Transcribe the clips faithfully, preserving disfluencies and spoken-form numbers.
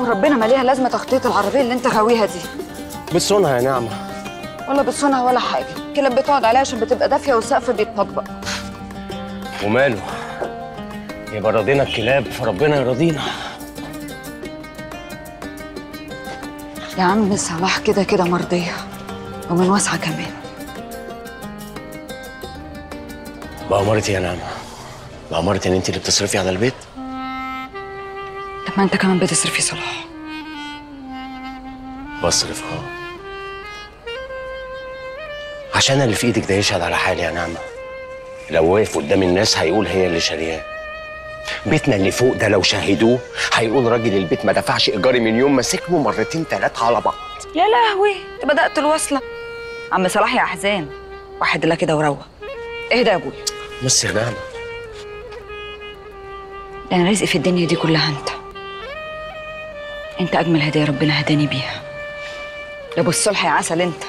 ربنا ما ليها لازمه تخطيط العربيه اللي انت غاويها دي. بتصونها يا نعمه. ولا بتصونها ولا حاجه، كلاب بتقعد عليها عشان بتبقى دافيه والسقف بيتطبق. وماله؟ يبقى راضينا الكلاب فربنا يرضينا. يا عم صلاح كده كده مرضيه ومن واسعه كمان. بأمارتي يا نعمه، بأمارتي ان انت اللي بتصرفي على البيت. طب ما انت كمان بتصرفي صلاح. بصرف اه، عشان اللي في ايدك ده يشهد على حالي يا نعمه. لو واقف قدام الناس هيقول هي اللي شارياه. بيتنا اللي فوق ده لو شاهدوه هيقول راجل البيت ما دفعش ايجاري من يوم ما سكنه مرتين ثلاثه على بعض. يا لهوي انت بدأت الوصله. عم صلاح يا احزان، واحد الله كده وروق. اهدى يا ابويا. بص يا نعمه، ده انا رزقي في الدنيا دي كلها انت. انت اجمل هديه ربنا هداني بيها. يا ابو الصلح يا عسل انت.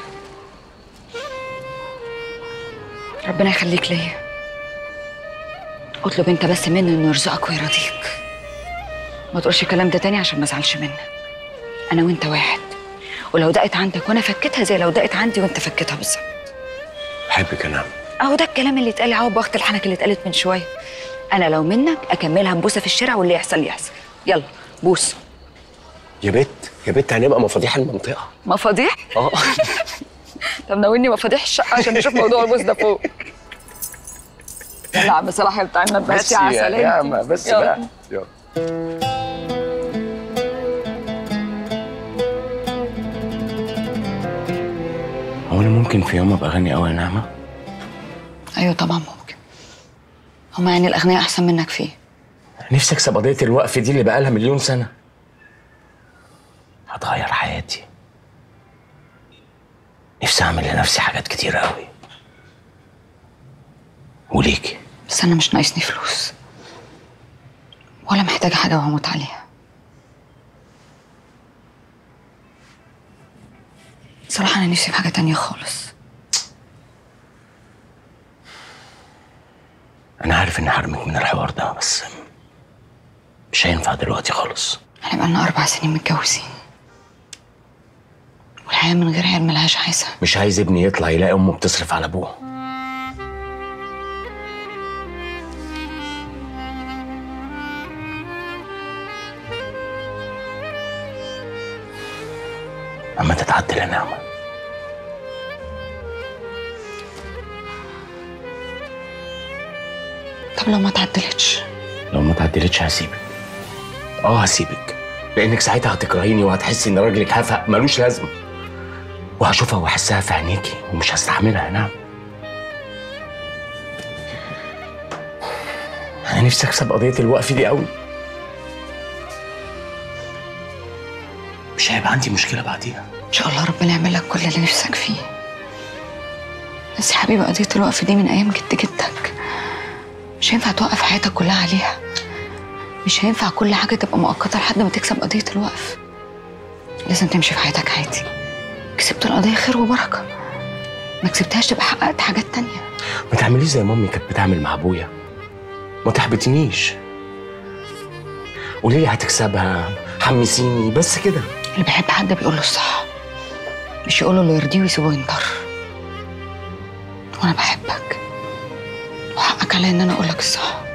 ربنا يخليك ليا. اطلب انت بس منه انه يرزقك ويرضيك. ما تقولش الكلام ده تاني عشان ما ازعلش منك. انا وانت واحد، ولو دقت عندك وانا فكيتها زي لو دقت عندي وانت فكيتها بالظبط. بحبك يا نعمه. اهو ده الكلام اللي اتقال اهو بوقت الحنك اللي اتقالت من شويه. انا لو منك اكملها ببوسه في الشارع واللي يحصل يحصل. يلا بوس. يا بت يا بت هنبقى مفاتيح المنطقه. مفاتيح؟ اه. طب ناولني مفاتيح الشقه عشان نشوف موضوع البوس ده فوق. يلا يا عم صلاح بتاع النبهات يا عسل يا نعمه بس يلا. بقى يلا. هو انا ممكن في يوم ابقى غني قوي يا نعمه؟ ايوه طبعا ممكن. هما يعني الاغنياء احسن منك فيه؟ نفسي اكسب قضيه الوقف دي اللي بقالها مليون سنه. هتغير حياتي. نفسي اعمل لنفسي حاجات كتير قوي. وليكي. بس انا مش ناقصني فلوس ولا محتاجه حاجه وهموت عليها. صراحه انا نفسي في حاجه تانية خالص. انا عارف اني حرمك من الحوار ده بس مش هينفع دلوقتي خالص. احنا بقالنا اربع سنين متجوزين والحياه من غير عيال ملهاش عايزه. مش عايز ابني يطلع يلاقي امه بتصرف على ابوه. اما تتعدل يا نعمه. طب لو ما تعدلتش؟ لو ما تعدلتش هسيبك. اه هسيبك، لانك ساعتها هتكرهيني وهتحسي ان راجلك هفق ملوش لازمه، وهشوفها واحسها في عينيكي ومش هستحملها يا نعم. انا نفسي اكسب قضيه الوقف دي قوي. مش هيبقى عندي مشكله بعديها. ان شاء الله ربنا يعمل لك كل اللي نفسك فيه. بس يا حبيبي قضيه الوقف دي من ايام جد جدك. مش هينفع توقف حياتك كلها عليها. مش هينفع كل حاجه تبقى مؤقته لحد ما تكسب قضيه الوقف. لازم تمشي في حياتك عادي. كسبت القضيه خير وبركه، ما كسبتهاش تبقى حققت حاجات تانية. ما تعمليش زي مامي كانت بتعمل مع ابويا. ما تحبطنيش. قولي لي هتكسبها، حمسيني بس كده. اللي بيحب حد بيقول له الصح، مش يقول له اللي يرضيه ويسيبه ينطر. وانا بحبك وحقك عليا ان انا اقول لك الصح.